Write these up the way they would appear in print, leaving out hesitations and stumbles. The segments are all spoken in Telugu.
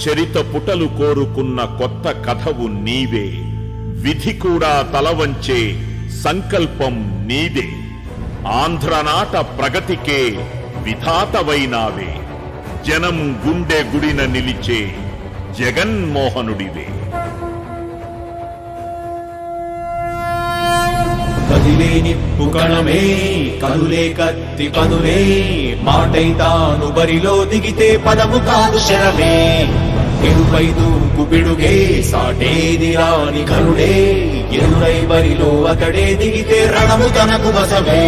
చరిత పుటలు కోరుకున్న కొత్త కథవు నీవే, విధి కూడా తలవంచే సంకల్పం నీదే. ఆంధ్రనాట ప్రగతికే విధాతవైనావే, జనం గుండె గుడిన నిలిచే జగన్మోహనుడివే. కదిలే నిప్పు కణమే, కదులే కత్తి పదులే, మాటై తాను బరిలో దిగితే పదము కాదు శరమే. ఎరుపై దూకు పిడుగే, సాటేది రాని కరుడే, ఎరుడై బరిలో అతడే దిగితే రణము తనకు వశమే.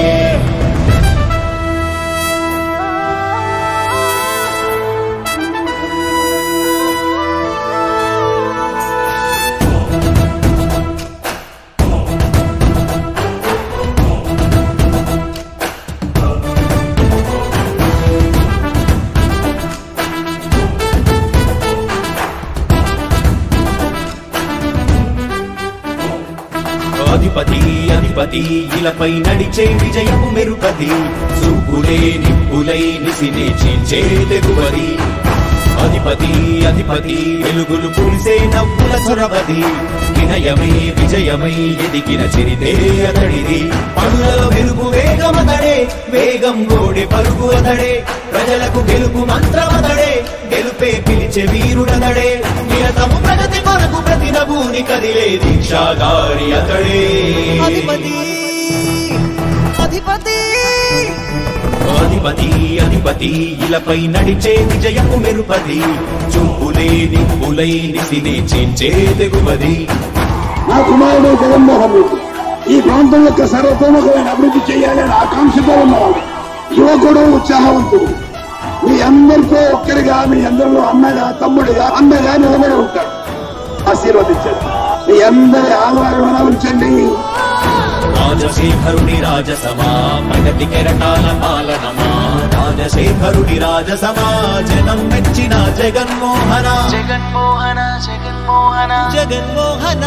అధిపతి అధిపతి ఇలపై నడిచే విజయము మెరుపది, సూపులే నిప్పులై నిసినే చీల్చే తెగువది. అధిపతి అధిపతి వెలుగులు పూసే నవ్వుల సొరవది, వినయమై విజయమై ఎదిగిన చరితే అతడిది. పనులలో వెలుగు వేగమతడే, వేగం గోడే పరుగు అతడే, ప్రజలకు గెలుపు మంత్రమతడే, గెలుపే పిలిచే వీరుడతడే. నిరతము ప్రగతి కొరకు ప్రతి నభూని కదిలే దీక్షాగారి అతడే. అధిపతి అధిపతి అధిపతి అధిపతి ఇలపై నడిచే విజయము మెరుపది, చూపులే నిప్పులై నిసినే చీల్చే తెగువది. నా కుమారుడు జగన్మోహన్ రెడ్డి ఈ ప్రాంతం యొక్క సర్వతోముఖమైన అభివృద్ధి చేయాలని ఆకాంక్షతో ఉన్నవాడు, యువకుడు, ఉత్సాహవంతుడు. మీ అందరితో ఒక్కరిగా, మీ అందరిలో అన్నగా తమ్ముడిగా అండగా నిలబడి ఉంటాడు. ఆశీర్వదించండి, మీ అందరి ఆదరణ ఉంచండి. రాజశేఖరుని రాజసమా, ప్రగతి కెరటాల పాలనమా, రాజశేఖరుని రాజసమా, జనం మెచ్చిన జగన్మోహన జగన్మోహన జగన్మోహన జగన్మోహన.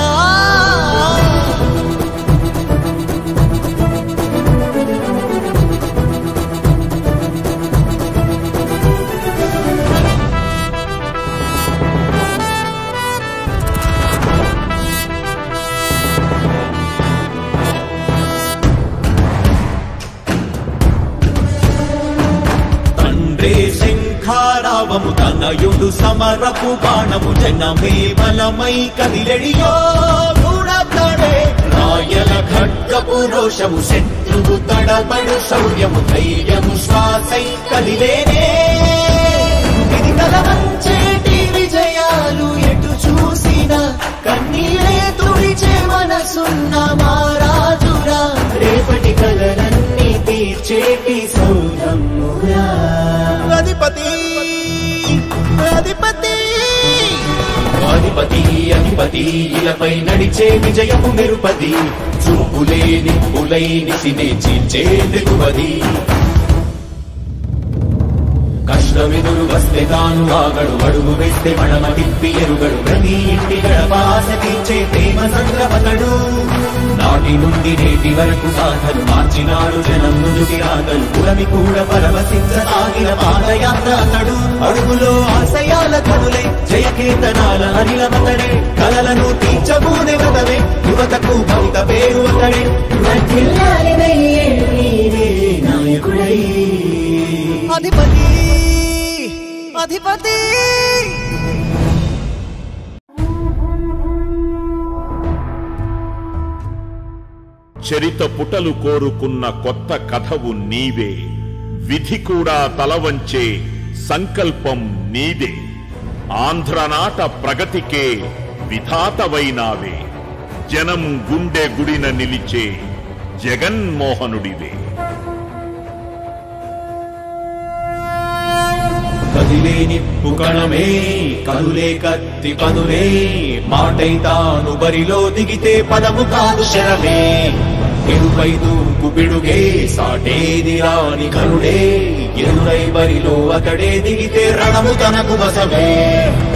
శంఖారావము తనయుడు సమరపు బాణము, జనమే బలమై కదిలెడియో గూడతడే. రాయల ఖడ్గపు రోషము, శత్రువు తడబడు శౌర్యము, ధైర్యము శ్వాసై కదిలేనే. ఇది కలవంచేటి విజయాలు ఎటు చూసినా, కన్నీరే తుడిచే మనసున్న మారాజురా, రేపటి కలలన్నీ తీర్చేటి సౌరమ్మురా. అధిపతి అధిపతి అధిపతి అధిపతి ఇలపై నడిచే విజయము మెరుపది, చూపులే నిప్పులై నిసినే చీల్చే తెగువది. కష్టమెదురు వస్తే తాను ఆగడు, అడుగు వేస్తే మడమ తిప్పి ఎరుగడు, ప్రతి ఇంటి గడపాస తీర్చే ప్రేమ సంద్రమతడు. నాటి నుండి నేటి వరకు సాధలు మార్చినాడు జనం నుదుటి రాగలు, పురమి కూడా పరవశించసాగిన పాదయాత్ర అతడు. అడుగులో ఆశయాల కనులే, జయకీర్తనాల అనిలమతడే, కలలను తీర్చబూనే వదవే, యువతకు భవిత పేరు అతడే. నాయకుడై అధిపతి అధిపతి. చరిత పుటలు కోరుకున్న కొత్త కథవు నీవే, విధి కూడా తలవంచే సంకల్పం నీదే. ఆంధ్రనాట ప్రగతికే విధాతవైనావే, జనం గుండె గుడిన నిలిచే జగన్మోహనుడివే. కదిలే నిప్పు కణమే, కదులే కత్తి పదులే, మాటై తాను బరిలో దిగితే పదము కాదు శరమే. ఎరుపై దూకు పిడుగే, సాటేది రాని కరుడే, ఎరుడై బరిలో అతడే దిగితే రణము తనకు వశమే.